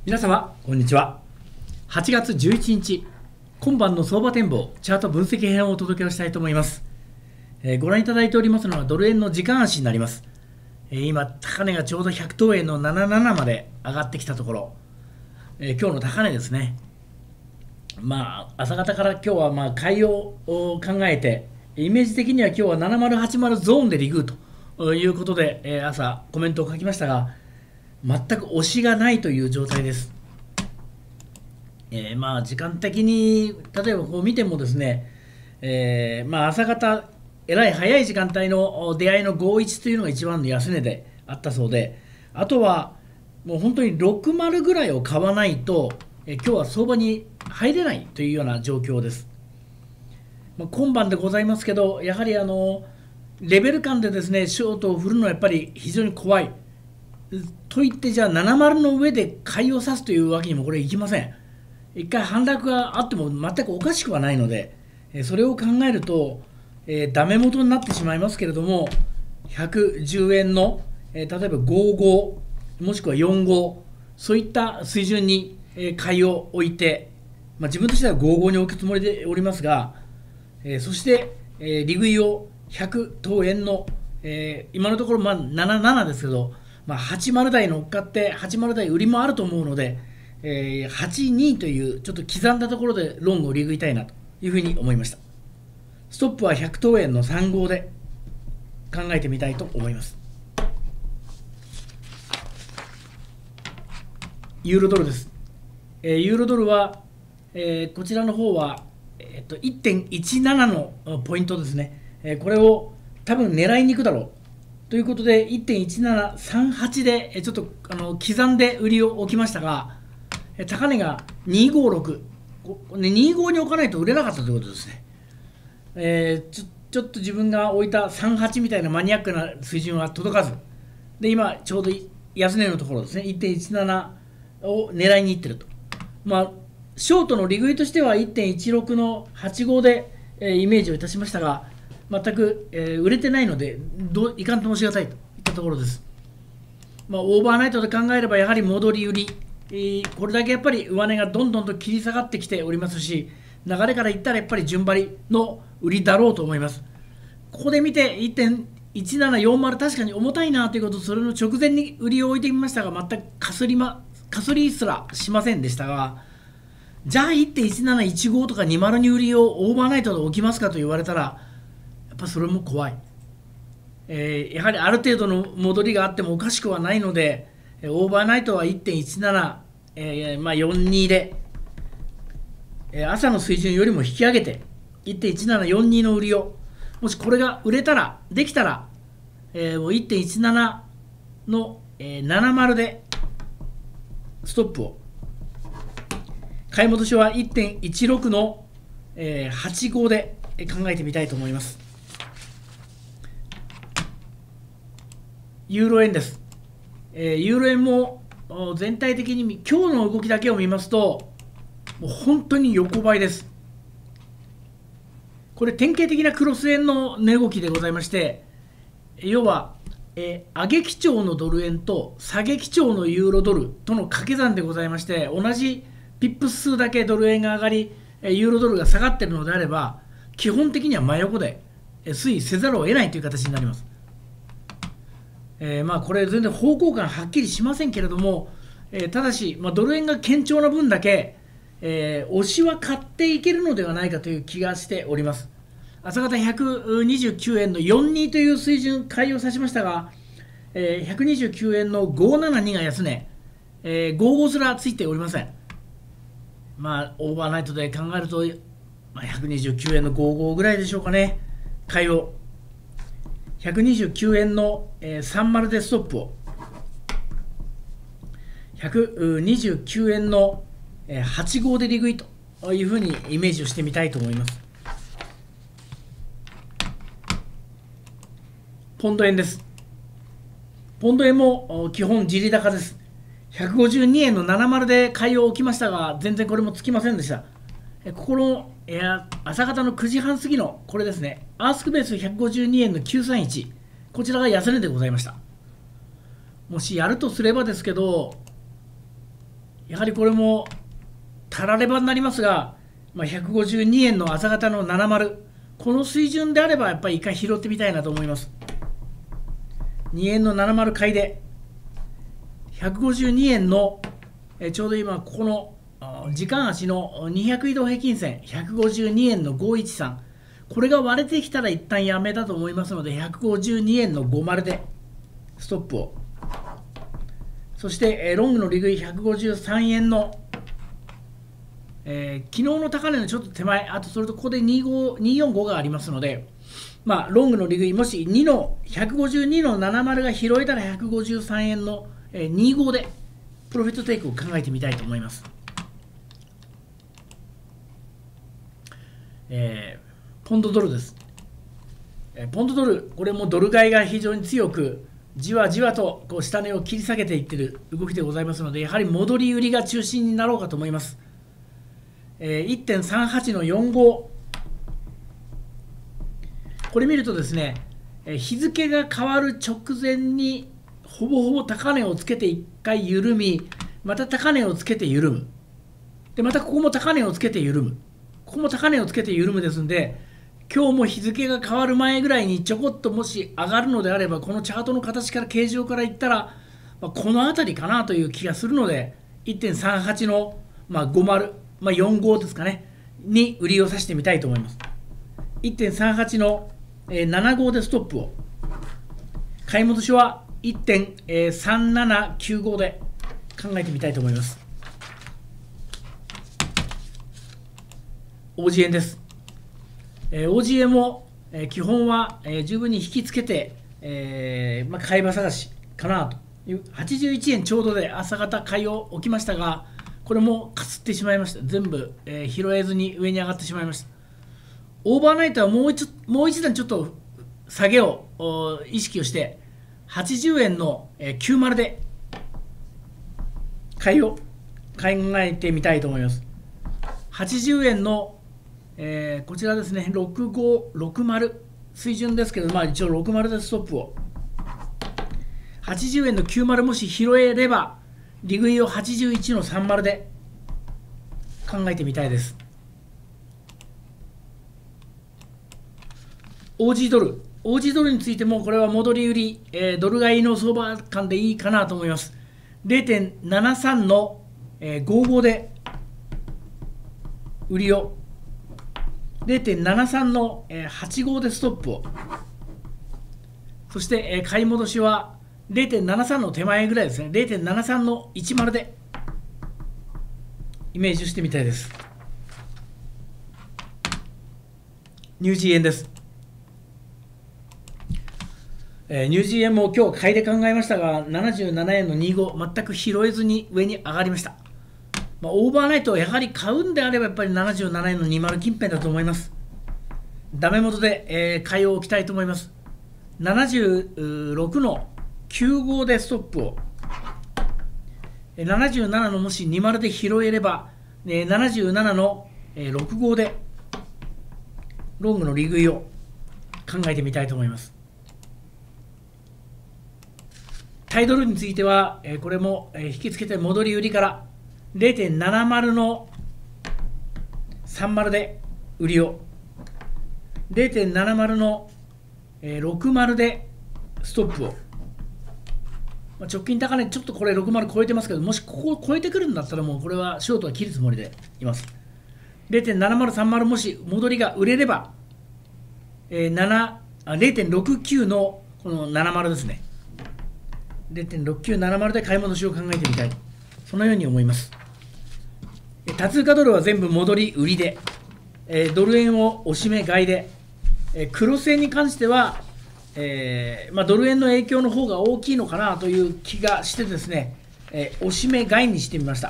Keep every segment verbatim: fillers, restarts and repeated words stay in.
皆様こんにちは。はちがつじゅういちにち、今晩の相場展望チャート分析編をお届けをしたいと思います。えー、ご覧いただいておりますのはドル円の時間足になります。えー、今高値がちょうどひゃくとうえんのななじゅうななまで上がってきたところ、えー、今日の高値ですね。まあ朝方から今日はまあ買いを考えて、イメージ的には今日はななまるはちまるゾーンでリグということで、えー、朝コメントを書きましたが、全く押しがないという状態です。えー、まあ時間的に例えばこう見てもですね、えー、まあ朝方えらい早い時間帯の出会いのごじゅういちというのが一番の安値であったそうで、あとはもう本当にろくじゅうぐらいを買わないと、えー、今日は相場に入れないというような状況です。まあ、今晩でございますけど、やはりあのレベル感でですねショートを振るのはやっぱり非常に怖いと言って、じゃあななじゅうの上で買いを指すというわけにもこれいきません。一回反落があっても全くおかしくはないので、それを考えると、えー、ダメ元になってしまいますけれども、ひゃくじゅうえんの、えー、例えばごじゅうごもしくはよんじゅうご、そういった水準に、えー、買いを置いて、まあ、自分としてはごじゅうごに置くつもりでおりますが、えー、そして、えー、利食いをひゃくとうえんの、えー、今のところまあななじゅうななですけど、まあ、はちじゅう台乗っかってはちじゅう台売りもあると思うので、えー、はちじゅうにというちょっと刻んだところでロングを利食いたいなというふうに思いました。ストップはひゃくとうえんのさんじゅうごで考えてみたいと思います。ユーロドルです。えー、ユーロドルは、えー、こちらの方は、えー、と いってんいちなな のポイントですね。えー、これを多分狙いに行くだろうということで いってんいちななさんはち でちょっとあの刻んで売りを置きましたが、高値がにひゃくごじゅうろく、にひゃくごじゅうごに置かないと売れなかったということですね。えー、ちょちょっと自分が置いたさんじゅうはちみたいなマニアックな水準は届かずで、今ちょうど安値のところですね、 いってんいちなな を狙いにいってると。まあショートの利食いとしては いってんいちろく のはちじゅうごで、えー、イメージをいたしましたが、全く、えー、売れてないのでどういかんともしがたいといったところです。まあ、オーバーナイトで考えればやはり戻り売り、えー、これだけやっぱり上値がどんどんと切り下がってきておりますし、流れから言ったらやっぱり順張りの売りだろうと思います。ここで見て いってんいちななよんじゅう 確かに重たいなということ、それの直前に売りを置いてみましたが、全くかすり、ま、かすりすらしませんでしたが、じゃあ いってんいちなないちご とかにじゅうに売りをオーバーナイトで置きますかと言われたら、やっぱそれも怖い。えー、やはりある程度の戻りがあってもおかしくはないので、オーバーナイトは いってんいちなな、えーまあ、よんじゅうにで、えー、朝の水準よりも引き上げて いってんいちななよんじゅうに の売りを、もしこれが売れたらできたら、えー、もう いってんいちなな の、えー、ななじゅうでストップを、買い戻しは いってんいちろく の、えー、はちじゅうごで考えてみたいと思います。ユーロ円です。えー、ユーロ円も全体的に今日の動きだけを見ますと、もう本当に横ばいです。これ典型的なクロス円の値動きでございまして、要は、えー、上げ基調のドル円と下げ基調のユーロドルとの掛け算でございまして、同じピップス数だけドル円が上がりユーロドルが下がっているのであれば、基本的には真横で推移せざるを得ないという形になります。えー、まあこれ全然方向感はっきりしませんけれども、えー、ただし、まあ、ドル円が堅調な分だけ、えー、押しは買っていけるのではないかという気がしております。朝方ひゃくにじゅうきゅうえんのよんじゅうにという水準買いを指しましたが、えー、ひゃくにじゅうきゅうえんのごひゃくななじゅうにが安値、えー、ごじゅうごすらついておりません。まあオーバーナイトで考えると、まあ、ひゃくにじゅうきゅうえんのごじゅうごぐらいでしょうかね。買いをひゃくにじゅうきゅうえんの、えー、さんじゅうでストップを、ひゃくにじゅうきゅうえんの、えー、はちじゅうごで利食いというふうにイメージをしてみたいと思います。ポンド円です。ポンド円も基本地利高です。ひゃくごじゅうにえんのななじゅうで買いを置きましたが、全然これもつきませんでした。ここの、えー、朝方のくじはん過ぎのこれですね、アースクベースひゃくごじゅうにえんのきゅうさんいち、こちらが安値でございました。もしやるとすればですけど、 やはりこれもたらればになりますが、まあ、ひゃくごじゅうにえんの朝方のななじゅう、この水準であればやっぱり一回拾ってみたいなと思います。にえんのななじゅう買いでひゃくごじゅうにえんのえちょうど今ここの時間足のにひゃく移動平均線ひゃくごじゅうにえんのごひゃくじゅうさん、これが割れてきたら一旦やめだと思いますのでひゃくごじゅうにえんのごじゅうでストップを、そしてロングの利食いひゃくごじゅうさんえんの、えー、昨日の高値のちょっと手前、あとそれとここでにじゅうご、にひゃくよんじゅうごがありますので、まあ、ロングの利食いもしにのひゃくごじゅうにのななじゅうが拾えたらひゃくごじゅうさんえんのにじゅうごでプロフィットテイクを考えてみたいと思います。えー、ポンドドルです。えー、ポンドドル、これもドル買いが非常に強く、じわじわとこう下値を切り下げていっている動きでございますので、やはり戻り売りが中心になろうかと思います。えー、いってんさんはちのよんじゅうご、これ見るとですね、えー、日付が変わる直前にほぼほぼ高値をつけていっかい緩み、また高値をつけて緩む。で、またここも高値をつけて緩む。ここも高値をつけて緩むですんで、今日も日付が変わる前ぐらいにちょこっともし上がるのであれば、このチャートの形から形状からいったら、まあ、この辺りかなという気がするので、いってんさんはちの、まあ、ごじゅう、まあ、よんじゅうごですかね、に売りをさしてみたいと思います。いってんさんはちの、えー、ななじゅうごでストップを。買い戻しはいってんさんななきゅうごで考えてみたいと思います。オージー 円です。えー、オージー 円も、えー、基本は、えー、十分に引きつけて、えーまあ、買い場探しかなというはちじゅういちえんちょうどで朝方買いを置きましたが、これもかすってしまいました。全部、えー、拾えずに上に上がってしまいました。オーバーナイトはもう一もう一段ちょっと下げを意識をしてはちじゅうえんのきゅうじゅうで買いを考えてみたいと思います。はちじゅうえんの、えー、こちらですね、ろくごろくまる水準ですけど、まあ、一応ろくじゅうでストップを。はちじゅうえんのきゅうじゅうもし拾えれば、利食いをはちじゅういちのさんじゅうで考えてみたいです。オージー ドル。オージー ドルについても、これは戻り売り、えー、ドル買いの相場感でいいかなと思います。れいてんななさんの、えー、ごじゅうごで売りを。れいてんななさんの、えー、はちじゅうごでストップを。そして、えー、買い戻しは れいてんななさん の手前ぐらいですね。れいてんななさん のじゅうでイメージしてみたいです。ニュージー円です。えー、ニュージー円も今日買いで考えましたが、ななじゅうななえんのにじゅうご、全く拾えずに上に上がりました。まあ、オーバーナイトをやはり買うんであれば、やっぱりななじゅうななえんのにじゅう近辺だと思います。ダメ元で、えー、買いを置きたいと思います。ななじゅうろくのきゅうじゅうごでストップを。ななじゅうななのもしにじゅうで拾えれば、えー、ななじゅうななのろくじゅうごでロングの利食いを考えてみたいと思います。タイドルについては、えー、これも、えー、引きつけて戻り売りから れいてんななまる のさんじゅうで売りを れいてんななまる の、えー、ろくじゅうでストップを、まあ、直近高値ちょっとこれろくじゅう超えてますけど、もしここを超えてくるんだったらもうこれはショートは切るつもりでいます。 れいてんななまるさんじゅう もし戻りが売れれば、えー、れいてんろくきゅう のこのななじゅうですね、れいてんろくきゅうななまる で買い戻しを考えてみたい、そのように思います。多通貨ドルは全部戻り売りで、えー、ドル円を押し目買いで、えー、クロス円に関しては、えーまあ、ドル円の影響の方が大きいのかなという気がしてですね、えー、押し目買いにしてみました。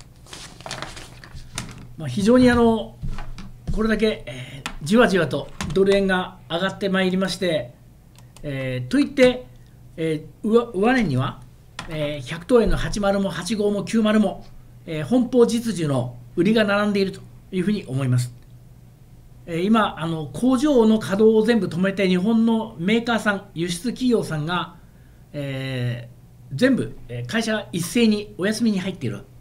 まあ、非常にあのこれだけ、えー、じわじわとドル円が上がってまいりまして、えー、といって、えー、上, 上値には、えー、ひゃくとうえんのはちじゅうもはちじゅうごもきゅうじゅうも、えー、本邦実需の売りが並んでいるというふうに思います。えー、今あの工場の稼働を全部止めて日本のメーカーさん輸出企業さんが、えー、全部会社一斉にお休みに入っている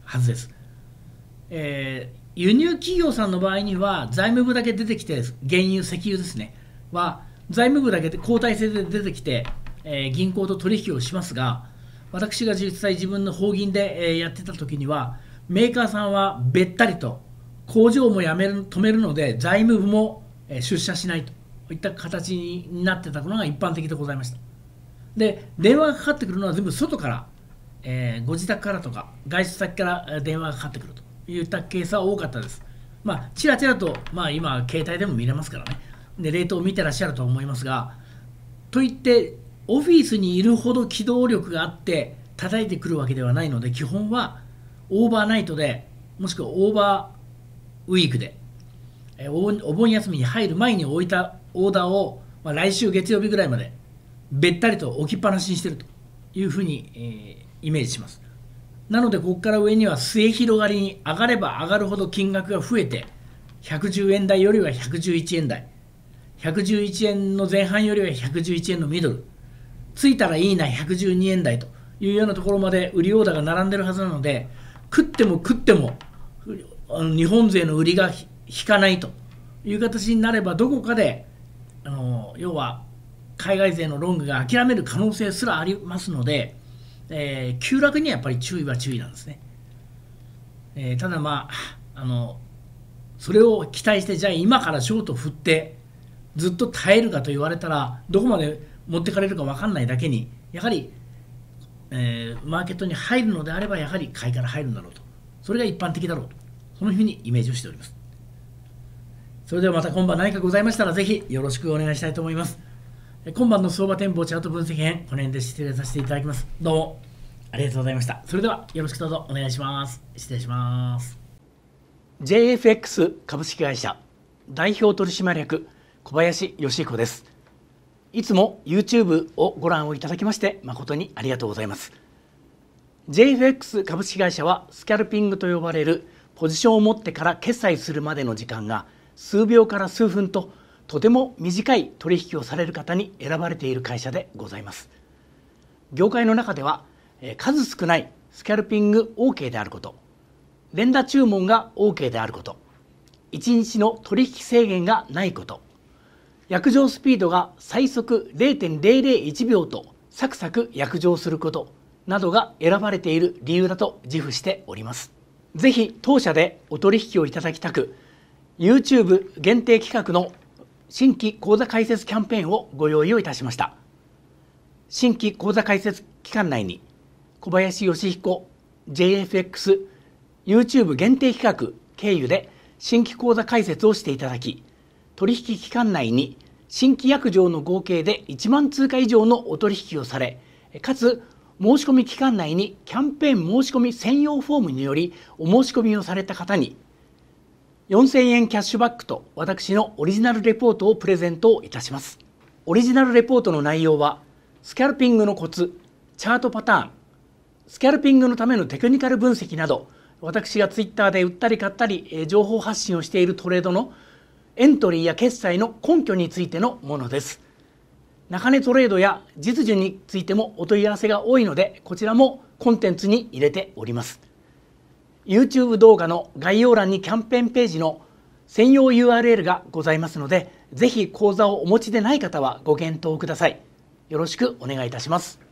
はずです。えー、輸入企業さんの場合には財務部だけ出てきて、原油、石油ですねは財務部だけで交代制で出てきて、えー、銀行と取引をしますが、私が実際自分の法銀で、えー、やってた時にはメーカーさんはべったりと工場もやめる止めるので財務部も、えー、出社しないといった形になってたのが一般的でございました。で、電話がかかってくるのは全部外から、えー、ご自宅からとか外出先から電話がかかってくるといったケースは多かったです。まあちらちらと、まあ、今携帯でも見れますからね、でレートを見てらっしゃると思いますが、といってオフィスにいるほど機動力があって叩いてくるわけではないので、基本はオーバーナイトでもしくはオーバーウィークで、えー、お盆休みに入る前に置いたオーダーを、まあ、来週月曜日ぐらいまでべったりと置きっぱなしにしているというふうに、えー、イメージします。なのでここから上には末広がりに上がれば上がるほど金額が増えて、ひゃくじゅうえん台よりはひゃくじゅういちえん台、ひゃくじゅういちえんの前半よりはひゃくじゅういちえんのミドル、ついたらいいなひゃくじゅうにえん台というようなところまで売りオーダーが並んでるはずなので、食っても食ってもあの日本勢の売りが引かないという形になれば、どこかであの要は海外勢のロングが諦める可能性すらありますので、えー、急落にはやっぱり注意は注意なんですね。えー、ただまああのそれを期待して、じゃあ今からショート振ってずっと耐えるかと言われたら、どこまで持ってかれるか分かんないだけに、やはり、えー、マーケットに入るのであればやはり買いから入るんだろうと、それが一般的だろうと、そのふうにイメージをしております。それではまた今晩何かございましたらぜひよろしくお願いしたいと思います。今晩の相場展望チャート分析編、この辺で失礼させていただきます。どうもありがとうございました。それではよろしくどうぞお願いします。失礼します。 ジェイエフエックス 株式会社代表取締役小林義彦です。いつも YouTube をご覧をいただきまして誠にありがとうございます。 ジェイエフエックス 株式会社はスキャルピングと呼ばれるポジションを持ってから決済するまでの時間が数秒から数分と、とても短い取引をされる方に選ばれている会社でございます。業界の中では数少ないスキャルピング オーケー であること、連打注文が オーケー であること、いちにちの取引制限がないこと、約定スピードが最速 ゼロてんゼロゼロいちびょうとサクサク約定することなどが選ばれている理由だと自負しております。ぜひ当社でお取引をいただきたく、 YouTube 限定企画の新規口座開設キャンペーンをご用意をいたしました。新規口座開設期間内に小林義彦 ジェイエフエックス YouTube 限定企画経由で新規口座開設をしていただき、取引期間内に新規約定の合計でいちまん通貨以上のお取引をされ、かつ申し込み期間内にキャンペーン申し込み専用フォームによりお申し込みをされた方によんせんえんキャッシュバックと私のオリジナルレポートをプレゼントいたします。オリジナルレポートの内容はスキャルピングのコツ、チャートパターン、スキャルピングのためのテクニカル分析など、私がツイッターで売ったり買ったり情報発信をしているトレードのエントリーや決済の根拠についてのものです。中値トレードや実需についてもお問い合わせが多いので、こちらもコンテンツに入れております。YouTube 動画の概要欄にキャンペーンページの専用 ユーアールエル がございますので、ぜひ口座をお持ちでない方はご検討ください。よろしくお願いいたします。